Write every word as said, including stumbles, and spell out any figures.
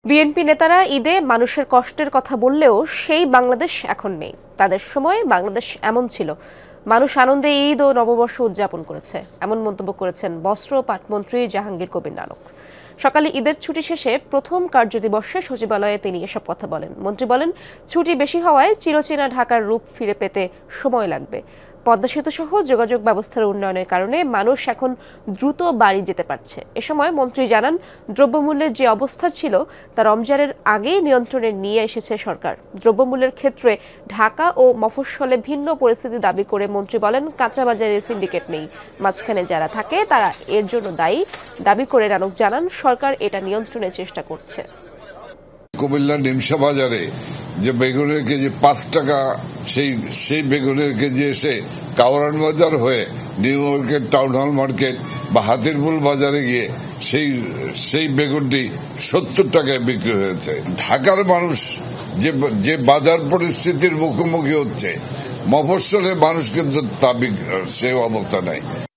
BNP নেতারা ঈদে মানুষের কষ্টের কথা বললেও সেই বাংলাদেশ এখন নেই। তাদের সময় বাংলাদেশ এমন ছিল, মানুষ আনন্দে ঈদ ও নববর্ষ উদযাপন করেছে, এমন মন্তব্য করেছেন বস্ত্র ও পাটমন্ত্রী জাহাঙ্গীর কবির নানক। সকালে ঈদের ছুটি শেষে প্রথম কার্যদিবসে সচিবালয়ে তিনি এসব কথা বলেন। মন্ত্রী বলেন, ছুটি বেশি হওয়ায় চিরচেনা ঢাকার রূপ ফিরে পেতে সময় লাগবে। পদ্মা সেতু সহ যোগাযোগ ব্যবস্থার উন্নয়নের কারণে মানুষ এখন দ্রুত বাড়ি যেতে পারছে। এ সময় মন্ত্রী জানান, দ্রব্যমূল্যের যে অবস্থা ছিল তা রমজানের আগেই নিয়ন্ত্রণে নিয়ে এসেছে সরকার। দ্রব্যমূল্যের ক্ষেত্রে ঢাকা ও মফস্বলে ভিন্ন পরিস্থিতি দাবি করে মন্ত্রী বলেন, কাঁচা বাজারে সিন্ডিকেট নেই, মাঝখানে যারা থাকে তারা এর জন্য দায়ী দাবি করে নানক জানান, সরকার এটা নিয়ন্ত্রণের চেষ্টা করছে। কুমিল্লা নিমসা বাজারে যে বেগুনের কেজি পাঁচ টাকা, সেই সেই বেগুনের কেজি এসে কাওরান বাজার হয়ে New Market, Town Hall Market বা হাতিরপুল বাজারে গিয়ে সেই সেই বেগুনটি সত্তর টাকায় বিক্রি হয়েছে। ঢাকার মানুষ যে যে বাজার পরিস্থিতির মুখোমুখি হচ্ছে, মফস্বলে মানুষ কিন্তু তা সে অবস্থা নাই।